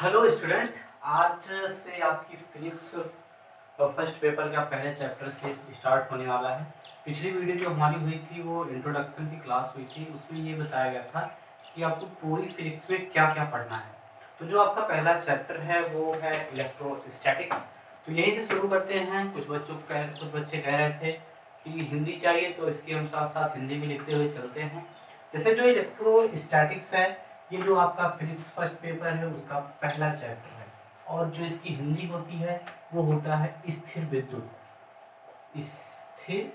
Hello student, आज से आपकी फिजिक्स फर्स्ट पेपर का पहले चैप्टर से स्टार्ट होने वाला है। पिछली वीडियो जो हमारी हुई थी वो इंट्रोडक्शन की क्लास हुई थी, उसमें ये बताया गया था कि आपको पूरी फिजिक्स में क्या क्या पढ़ना है। तो जो आपका पहला चैप्टर है वो है इलेक्ट्रोस्टैटिक्स। तो यहीं से शुरू करते हैं। कुछ बच्चे कह रहे थे कि हिंदी चाहिए, तो इसकी हम साथ साथ हिंदी भी लिखते हुए चलते हैं। जैसे जो इलेक्ट्रोस्टैटिक्स है, ये जो आपका फिजिक्स फर्स्ट पेपर है उसका पहला चैप्टर है, और जो इसकी हिंदी होती है वो होता है स्थिर विद्युत। स्थिर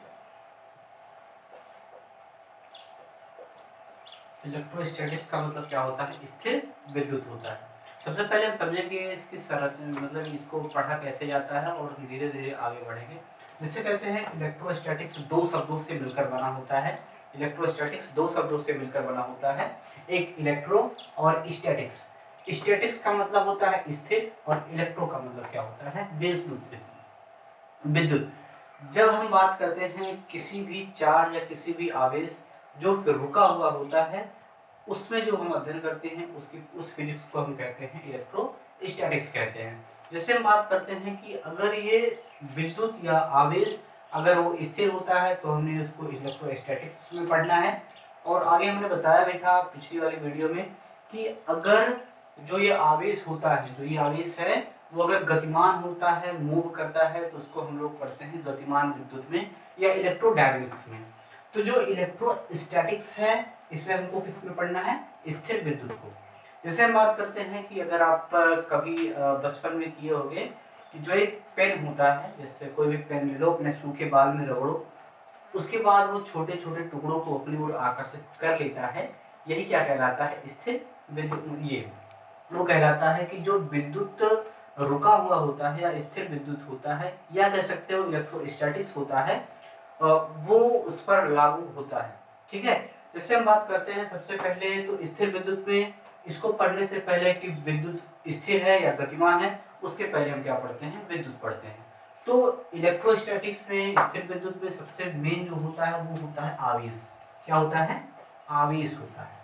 इलेक्ट्रोस्टैटिक्स का मतलब क्या होता है? स्थिर विद्युत होता है। सबसे पहले हम समझेंगे इसकी संरचना, मतलब इसको पढ़ा कैसे जाता है, और धीरे धीरे आगे बढ़ेंगे। जिसे कहते हैं इलेक्ट्रोस्टैटिक्स दो शब्दों से मिलकर बना होता है। इलेक्ट्रोस्टैटिक्स दो शब्दों से मिलकर बना होता है, एक इलेक्ट्रो और स्टैटिक्स। स्टैटिक्स का मतलब होता है स्थिर, और इलेक्ट्रो का मतलब क्या होता है? विद्युत। जब हम बात करते हैं किसी भी चार्ज या किसी भी आवेश जो फिर रुका हुआ होता है, उसमें जो हम अध्ययन करते हैं उस फिजिक्स को हम कहते हैं इलेक्ट्रोस्टैटिक्स कहते हैं। जैसे हम बात करते हैं कि अगर ये विद्युत या आवेश अगर वो स्थिर होता है तो हमने उसको इलेक्ट्रोस्टैटिक्स में पढ़ना है। और आगे हमने बताया भी था पिछली वाली वीडियो में कि अगर जो ये आवेश होता है, जो ये आवेश है वो अगर गतिमान होता है, मूव करता है, तो उसको हम लोग पढ़ते हैं गतिमान विद्युत में या इलेक्ट्रोडायनेमिक्स में। तो जो इलेक्ट्रोस्टैटिक्स है इसमें हमको किस में पढ़ना है? स्थिर विद्युत को। जैसे हम बात करते हैं कि अगर आप कभी बचपन में किए होंगे कि जो एक पेन होता है, जैसे कोई भी पेन ले लो, अपने सूखे बाल में रगड़ो, उसके बाद वो छोटे छोटे टुकड़ों को अपनी ओर आकर्षित कर लेता है, यही क्या कहलाता है? स्थिर विद्युत। ये वो कहलाता है कि जो विद्युत रुका हुआ होता है या स्थिर विद्युत होता है, या कह सकते हो इलेक्ट्रोस्टैटिक्स होता है, वो उस पर लागू होता है। ठीक है। जैसे हम बात करते हैं सबसे पहले तो स्थिर विद्युत में, इसको पढ़ने से पहले कि विद्युत स्थिर है या गतिमान है, उसके पहले हम क्या पढ़ते हैं? विद्युत पढ़ते हैं। तो इलेक्ट्रोस्टैटिक्स में, स्थिर विद्युत में सबसे मेन जो होता है वो होता है आवेश। क्या होता है? आवेश होता है।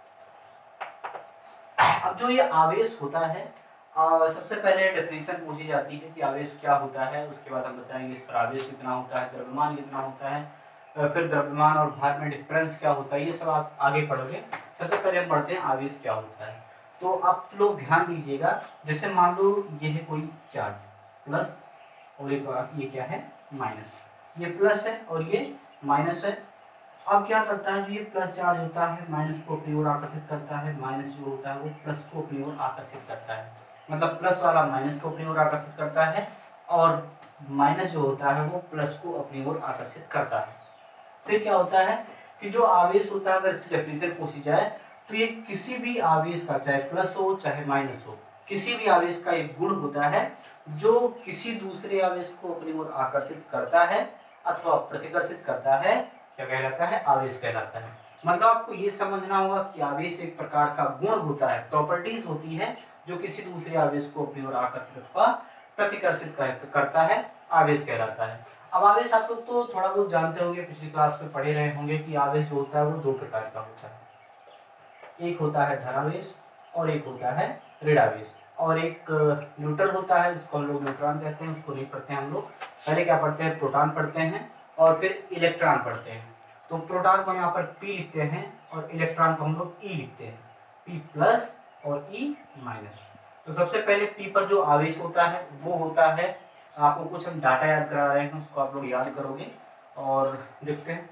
अब जो ये आवेश होता है, सबसे पहले डेफिनेशन पूछी जाती है कि आवेश क्या होता है, उसके बाद हम बताएंगे इस पर आवेश कितना होता है, द्रव्यमान कितना होता है, फिर द्रव्यमान और भार में डिफरेंस क्या होता है, ये सब आप आगे पढ़ोगे। सबसे पहले हम पढ़ते हैं आवेश क्या होता है। तो आप लोग ध्यान दीजिएगा, जैसे मान लो ये है कोई चार्ज प्लस, और ये क्या है? माइनस। ये प्लस है और ये माइनस है। अब क्या करता है, जो ये प्लस चार्ज होता है माइनस को अपनी ओर आकर्षित करता है, माइनस जो होता है वो प्लस को अपनी ओर आकर्षित करता है। मतलब प्लस वाला माइनस को अपनी ओर आकर्षित करता है, और माइनस जो होता है वो प्लस को अपनी ओर आकर्षित करता है। फिर क्या होता है कि जो आवेश होता है, अगर इसकी डेफिनेशन पूछी जाए तो ये किसी भी आवेश का, चाहे प्लस हो चाहे माइनस हो, किसी भी आवेश का एक गुण होता है जो किसी दूसरे आवेश को अपनी ओर आकर्षित करता है अथवा प्रतिकर्षित करता है, क्या कहलाता है? आवेश कहलाता है। मतलब आपको ये समझना होगा कि आवेश एक प्रकार का गुण होता है, प्रॉपर्टीज होती है जो किसी दूसरे आवेश को अपनी ओर आकर्षित अथवा प्रतिकर्षित करता है, आवेश कहलाता है। अब आवेश आप लोग तो थोड़ा बहुत जानते होंगे, पिछली क्लास में पढ़े रहे होंगे कि आवेश जो होता है वो दो प्रकार का होता है। एक होता है धनावेश और एक होता है ऋणावेश, और एक न्यूट्रल होता है जिसको हम लोग न्यूट्रॉन कहते हैं, उसको नहीं पढ़ते हैं हम लोग। पहले क्या पढ़ते हैं? प्रोटॉन पढ़ते हैं और फिर इलेक्ट्रॉन पढ़ते हैं। तो प्रोटॉन को यहाँ पर P लिखते हैं और इलेक्ट्रॉन को हम लोग E लिखते हैं, P प्लस और E माइनस। तो सबसे पहले P पर जो आवेश होता है वो होता है, आपको कुछ हम डाटा याद करा रहे हैं, उसको आप लोग याद करोगे और देखते हैं।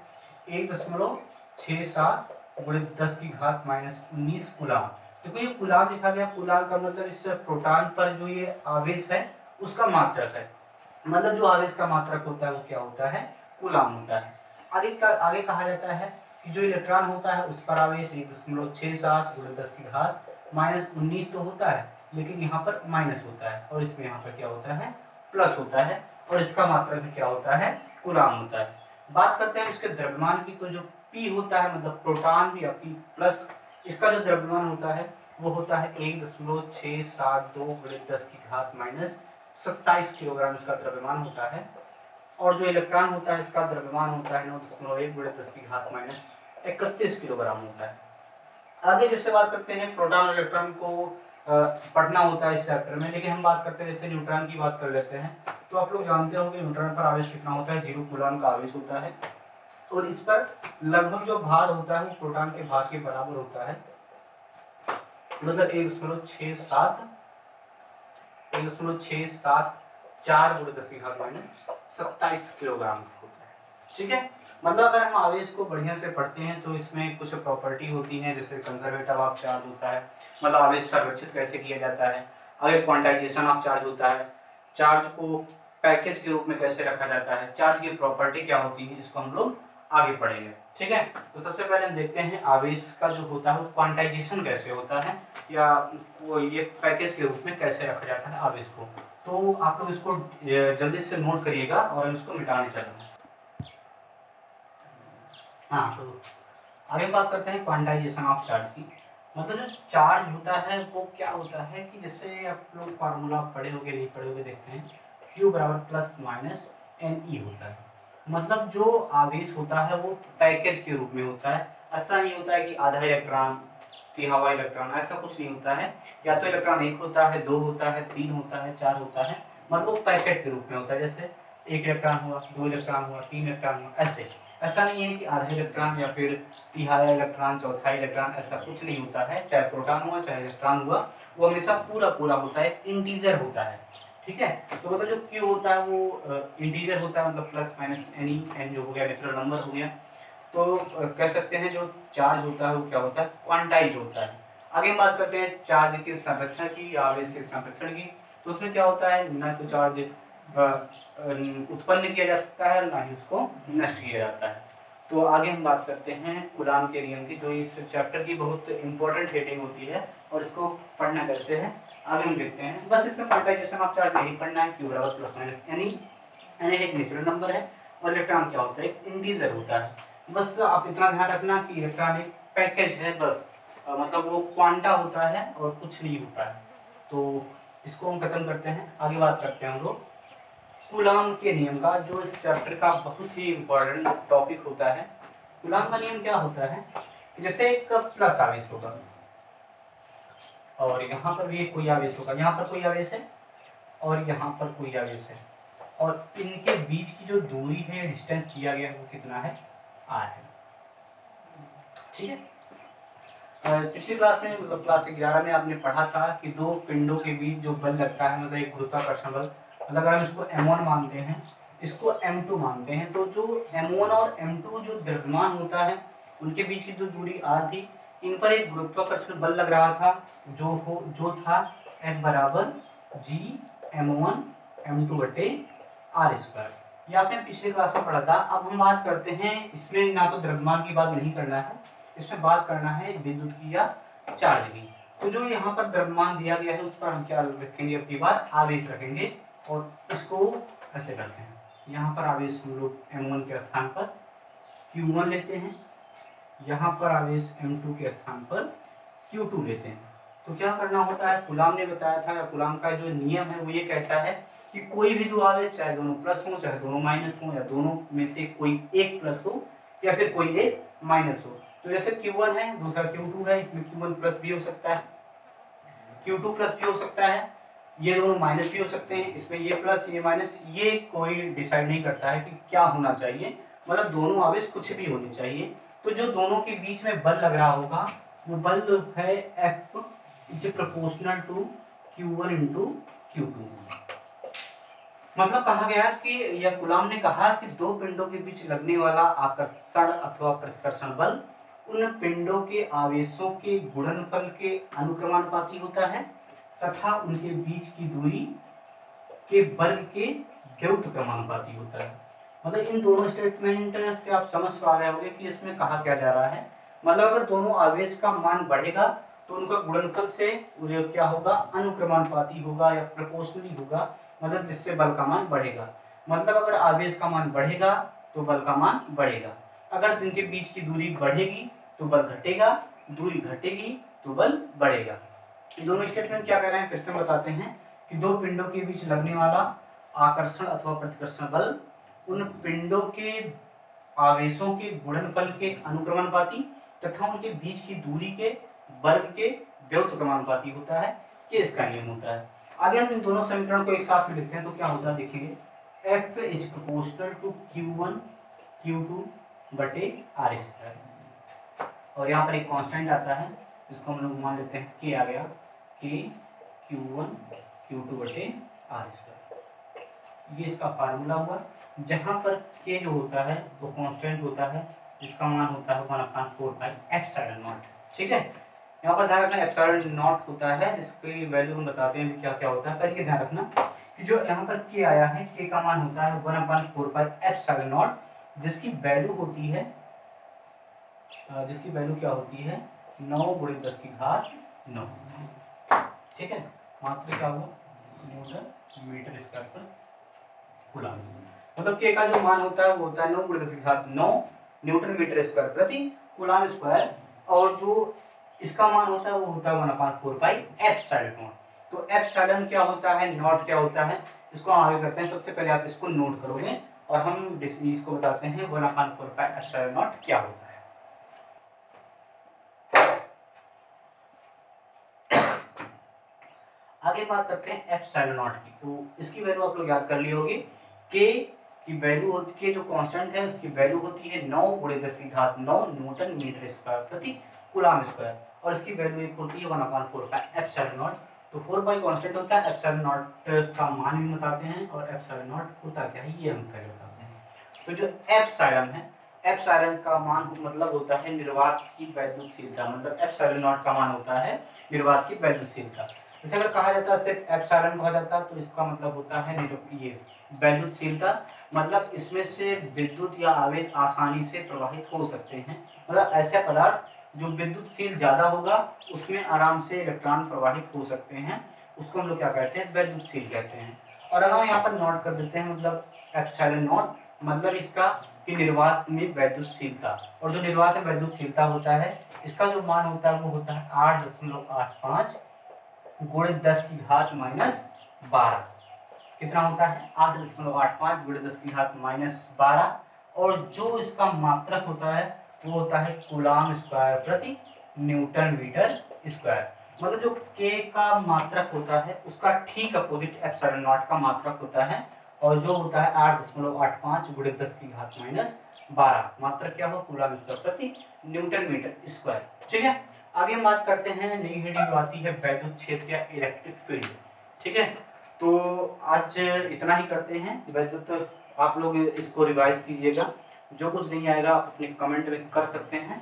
1.67 गुणित 10 की घात -19 कूलाम। देखो ये कूलाम लिखा गया, कूलाम का मतलब इस प्रोटॉन पर जो ये आवेश है उसका मात्रक है। मतलब जो आवेश का मात्रक होता है वो क्या होता है? कूलाम होता है। आगे कहा जाता है कि जो इलेक्ट्रॉन होता है उस पर आवेश 1.67 गुणित 10 की घात -19 तो होता है, लेकिन यहाँ पर माइनस होता है, और इसमें यहाँ पर क्या होता है? प्लस होता है, और इसका मात्रक भी क्या होता है? कूलाम होता है। बात करते हैं इसके द्रव्यमान की, तो जो P होता है मतलब प्रोटॉन या P प्लस, इसका जो द्रव्यमान होता है वो होता है 1.672 गुणित 10 की घात -27 किलोग्राम इसका द्रव्यमान होता है। और जो इलेक्ट्रॉन होता है इसका द्रव्यमान होता है 9.1 गुणित 10 की घात -31 किलोग्राम होता है। आगे जिससे बात करते हैं प्रोटॉन और इलेक्ट्रॉन को पढ़ना होता है इस चैप्टर में, लेकिन हम बात करते हैं जैसे न्यूट्रॉन की बात कर लेते हैं। तो आप लोग जानते हो कि न्यूट्रॉन पर आवेश कितना होता है, 0 कूलॉम का आवेश होता है, और इस पर लगभग जो भार होता है वो प्रोटॉन के भार के बराबर होता है, मतलब 1.674 × 10⁻⁻27 किलोग्राम होता है। ठीक है, मतलब अगर हम आवेश को बढ़िया से पढ़ते हैं तो इसमें कुछ प्रॉपर्टी होती है, जैसे कंजर्वेटिव ऑफ चार्ज होता है, मतलब आवेश संरक्षित कैसे किया जाता है। आगे क्वांटाइजेशन ऑफ चार्ज होता है, चार्ज को पैकेज के रूप में कैसे रखा जाता है, चार्ज की प्रॉपर्टी क्या होती है, इसको हम लोग आगे पढ़ेंगे। ठीक है, तो सबसे पहले हम देखते हैं आवेश का जो होता है वो क्वांटाइजेशन कैसे होता है, या वो ये पैकेज के रूप में कैसे रखा जाता है आवेश को। तो आप लोग इसको जल्दी से नोट करिएगा और इसको मिटाने चलेंगे। हाँ, तो आगे बात करते हैं क्वांटाइजेशन ऑफ चार्ज की। मतलब जो चार्ज होता है वो क्या होता है कि जैसे आप लोग फार्मूला पढ़े होगे नहीं पढ़े होगे, देखते हैं Q बराबर प्लस माइनस NE होता है। मतलब जो आवेश होता है वो पैकेज के रूप में होता है, ऐसा नहीं होता है कि आधा इलेक्ट्रॉन हवा इलेक्ट्रॉन, ऐसा कुछ नहीं होता है। या तो इलेक्ट्रॉन 1 होता है, 2 होता है, 3 होता है, 4 होता है, मतलब वो पैकेट के रूप में होता है। जैसे 1 इलेक्ट्रॉन हुआ, 2 इलेक्ट्रॉन हुआ, 3 इलेक्ट्रॉन हुआ, ऐसे। ऐसा नहीं है कि आधा इलेक्ट्रॉन या फिर तिहाई इलेक्ट्रॉन, चौथाई इलेक्ट्रॉन, ऐसा कुछ नहीं होता है। चाहे प्रोटॉन हुआ चाहे इलेक्ट्रॉन हुआ, वो हमेशा पूरा पूरा होता है, इंटीजर होता है। ठीक है, तो मतलब जो Q होता है वो इंटीजर होता है, मतलब प्लस माइनस एनी, एन जो हो गया नेचुरल नंबर हो गया। तो कह सकते हैं जो चार्ज होता है वो क्या होता है, क्वांटाइज होता है। आगे हम बात करते हैं चार्ज के संरक्षण की या आवेश के संरक्षण की। तो उसमें क्या होता है, न तो चार्ज उत्पन्न किया जा सकता है, ना ही उसको नष्ट किया जाता है। तो आगे हम बात करते हैं कूलॉम के नियम की, जो इस चैप्टर की बहुत इंपॉर्टेंट हेडिंग होती है, और इसको पढ़ना कैसे है आगे हम देखते हैं। बस इसमें क्वांटाइजेशन ऑफ चार्ज नहीं पढ़ना है, Q बराबर प्लस माइनस एनी, एनी एक नेचुरल नंबर है और इलेक्ट्रॉन क्या होता है, एक इंटीजर होता है। बस आप इतना ध्यान रखना कि इलेक्ट्रॉन एक पैकेज है, बस मतलब वो क्वांटा होता है और कुछ नहीं होता है। तो इसको हम खत्म करते हैं, आगे बात करते हैं हम लोग कूलॉम के नियम का, जो इस चैप्टर का बहुत ही इम्पोर्टेंट टॉपिक होता है। कूलॉम का नियम क्या होता है, जैसे एक प्लस आवेश होगा और यहाँ पर भी कोई आवेश होगा, यहाँ पर कोई आवेश है और यहाँ पर कोई आवेश है, और इनके बीच की जो दूरी है, डिस्टेंस दिया गया है, वो कितना है, r है। ठीक है, पिछली क्लास में मतलब क्लास 11 में आपने पढ़ा था कि दो पिंडों के बीच जो बल लगता है, मतलब एक गुरुत्वाकर्षण बल, मतलब अगर हम इसको M1 मानते हैं, इसको M2 मानते हैं, तो जो M1 और M2 जो द्रव्यमान होता है उनके बीच की जो दूरी r थी, इन पर एक गुरुत्वाकर्षण बल लग रहा था, जो था F बराबर G M1 M2 बटे r स्क्वायर। ये आपने पिछले क्लास में पढ़ा था। अब हम बात करते हैं, इसमें ना तो द्रव्यमान की बात नहीं करना है, इसमें बात करना है विद्युत की या चार्ज की। तो जो यहाँ पर द्रव्यमान दिया गया है उस पर हम क्या रखेंगे, अब की बार आवेश रखेंगे, और इसको ऐसे करते हैं। यहाँ पर आवेश हम लोग M1 के स्थान पर Q1 लेते हैं, यहाँ पर आवेश M2 के स्थान पर Q2 लेते हैं। तो क्या करना होता है, कूलॉम ने बताया था, या कूलॉम का जो नियम है वो ये कहता है कि कोई भी दो आवेश, चाहे दोनों प्लस हो चाहे दोनों माइनस हो, या दोनों में से कोई एक प्लस हो या फिर कोई एक माइनस हो। तो जैसे Q1 है, दूसरा Q2 है, इसमें Q1 प्लस भी हो सकता है, Q2 प्लस भी हो सकता है, ये दोनों माइनस भी हो सकते हैं, इसमें ये प्लस ये माइनस, ये कोई डिसाइड नहीं करता है कि क्या होना चाहिए, मतलब दोनों आवेश कुछ भी होने चाहिए। तो जो दोनों के बीच में बल लग रहा होगा वो बल है F is proportional to Q1 into Q2। मतलब कहा गया कि यह कूलॉम ने कहा कि दो पिंडों के बीच लगने वाला आकर्षण अथवा प्रतिकर्षण बल उन पिंडों के आवेशों के गुणनफल के अनुक्रमानुपाती होता है तथा उनके बीच की दूरी के वर्ग के व्युत्क्रमानुपाती होता है। मतलब इन दोनों स्टेटमेंट से आप समझ पा रहे होंगे कि इसमें कहा क्या जा रहा है। मतलब अगर दोनों आवेश का मान बढ़ेगा तो उनका गुणनफल से क्या होगा, अनुक्रमानुपाती होगा या प्रोपोर्शनली होगा, मतलब जिससे बल का मान बढ़ेगा। मतलब अगर आवेश का मान बढ़ेगा तो बल का मान बढ़ेगा, अगर इनके बीच की दूरी बढ़ेगी तो बल घटेगा, दूरी घटेगी तो बल बढ़ेगा। ये दोनों स्टेटमेंट क्या कह रहे हैं, फिर से बताते हैं कि दो पिंडों के बीच लगने वाला आकर्षण अथवा प्रतिकर्षण बल उन पिंडों के आवेशों के गुणनफल के अनुक्रमानुपाती तथा उनके बीच की दूरी के वर्ग के व्युत्क्रमानुपाती होता है। ये इसका नियम होता है। आगे हम इन दोनों समीकरण को एक साथ में लिखते हैं तो क्या होता है देखिए, F is proportional to Q1 Q2 बटे R स्क्वायर, और यहाँ पर एक कांस्टेंट आता है जिसको हम लोग मान लेते हैं K आ गया, K Q1 Q2 बटे R स्क्वायर। ये इसका फार्मूला हुआ, जहाँ पर K जो होता है वो कांस्टेंट होता है जिसका मान होता है 1/4π∈0। ठीक है, यहाँ पर ध्यान रखना ε0 होता है जिसकी वैल्यू हम बताते हैं क्या क्या होता है। पहले ध्यान रखना कि जो यहाँ पर K आया है, K का मान होता है 1/4π∈0, जिसकी वैल्यू होती है क्या होती है 9 × 10⁹ ठीक है, मात्र क्या हुआ न्यूटन मीटर स्क्वायर पर कूलम्ब। मतलब K का जो मान होता है वो होता है 9 × 10⁹ न्यूटन मीटर स्क्वायर प्रति कूलम्ब स्क्वायर, और जो इसका मान होता है वो होता है 1/4π∈0। तो एप्सिलॉन क्या होता है, नॉट क्या होता है, इसको आगे करते हैं। सबसे पहले आप इसको नोट करोगे और हम इसको बताते हैं 1/4π∈0 क्या होता है। आगे बात करते हैं एप्सिलॉन की, तो इसकी वैल्यू आप लोग याद कर लिए होगी। के की वैल्यू होती है, जो कांस्टेंट है उसकी वैल्यू होती है 9 × 10⁹ न्यूटन मीटर स्क्वायर प्रति कूलम्ब स्क्वायर, और इसकी वैल्यू एक होती है 1/4π∈0। तो 4π कांस्टेंट होता है, ε0 का मान भी बताते हैं, और ε0 होता क्या है ये हम पहले बताते हैं। तो जो एप्सिलॉन है, एप्सिलॉन का मान मतलब होता है निर्वात की वैद्युतशीलता, मतलब ε0 का मान होता है निर्वात की वैद्युतशीलता। जैसे अगर कहा जाता है सिर्फ एप्सिलॉन कहा जाता है तो इसका मतलब होता है ये वैद्युतशीलता, मतलब इसमें से विद्युत या आवेश आसानी से प्रवाहित हो सकते हैं। मतलब ऐसे पदार्थ जो विद्युतशील ज्यादा होगा उसमें आराम से इलेक्ट्रॉन प्रवाहित हो सकते हैं, उसको हम लोग क्या कहते हैं, वैद्युतशील कहते हैं। और अगर हम यहाँ पर नोट कर देते हैं मतलब ε0 मतलब इसका कि निर्वात में वैद्युतशीलता, और जो निर्वात में वैद्युतशीलता होता है इसका जो मान होता है वो होता है 8.85 × 10⁻⁻12। कितना होता है 8.85 × 10⁻⁻12, और जो इसका मात्रक होता है वो होता है कूलम्ब स्क्वायर प्रति न्यूटन मीटर स्क्वायर। मतलब जो K का मात्रक होता है उसका ठीक अपोजिट ε0 का मात्रक होता है, और जो होता है 8.85 × 10⁻⁻12 मात्रक क्या हो कूलम्ब स्क्वायर प्रति न्यूटन मीटर स्क्वायर। ठीक है, आगे हम बात करते हैं नई हेडिंग जो आती है वैद्युत क्षेत्र या इलेक्ट्रिक फील्ड। ठीक है, तो आज इतना ही करते हैं वैद्युत। आप लोग इसको रिवाइज कीजिएगा, जो कुछ नहीं आएगा आप अपने कमेंट में कर सकते हैं।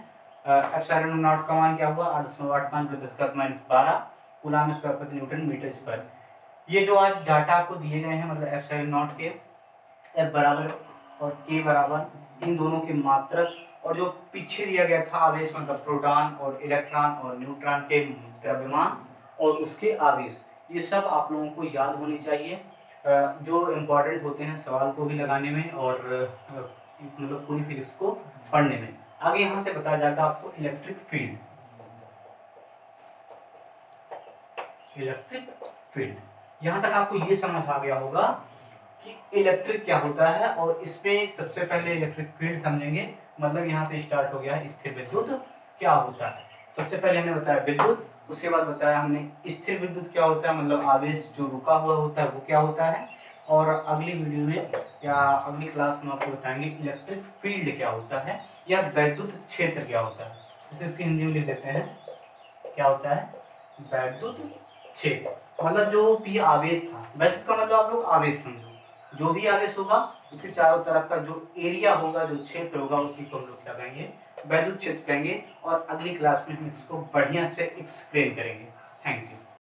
ε0 का मान क्या हुआ 8.85 × 10⁻12 कूलम्ब स्क्वायर प्रति न्यूटन मीटर स्क्वायर। ये जो आज डाटा आपको दिए गए हैं मतलब ε0 के F बराबर और K बराबर इन दोनों के मात्रक, और जो पीछे दिया गया था आवेश मतलब प्रोटॉन और इलेक्ट्रॉन और न्यूट्रॉन के द्रव्यमान और उसके आवेश, ये सब आप लोगों को याद होनी चाहिए, जो इम्पोर्टेंट होते हैं सवाल को भी लगाने में और मतलब पूरी फिजिक्स को पढ़ने में। आगे यहाँ से बताया जाएगा आपको इलेक्ट्रिक फील्ड। इलेक्ट्रिक फील्ड यहाँ तक आपको ये समझ आ गया होगा कि इलेक्ट्रिक क्या होता है, और इसमें सबसे पहले इलेक्ट्रिक फील्ड समझेंगे। मतलब यहाँ से स्टार्ट हो गया स्थिर विद्युत क्या होता है। सबसे पहले हमने बताया विद्युत, उसके बाद बताया हमने स्थिर विद्युत क्या होता है, मतलब आवेश जो रुका हुआ होता है वो क्या होता है, और अगली वीडियो में या अगली क्लास में आपको बताएंगे इलेक्ट्रिक फील्ड क्या होता है या वैद्युत क्षेत्र क्या होता है। इसे हिंदी में लिख देते हैं, क्या होता है वैद्युत क्षेत्र। मतलब जो भी आवेश था, वैद्युत का मतलब आप लोग आवेश समझो, जो भी आवेश होगा उसके चारों तरफ का जो एरिया होगा, जो क्षेत्र होगा, उसी को हम लोग क्या कहेंगे वैद्युत क्षेत्र कहेंगे। और अगली क्लास में हम इसको बढ़िया से एक्सप्लेन करेंगे। Thank you.